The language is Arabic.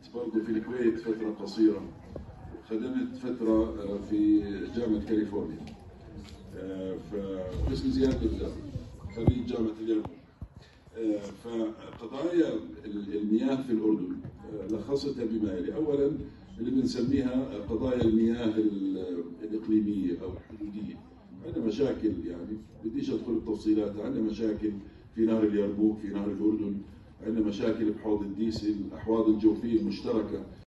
برضه في الكويت فترة قصيرة، خدمت فترة في جامعة كاليفورنيا، فاسمي زياد الزاوي، خريج جامعة اليرموك. فقضايا المياه في الأردن لخصتها بما يلي. أولا اللي بنسميها قضايا المياه الإقليمية أو الحدودية. عندنا مشاكل، يعني بديش أدخل التفصيلات، عندنا مشاكل في نهر اليرموك، في نهر الأردن، عندنا مشاكل بحوض الديسل، الأحواض الجوفية المشتركة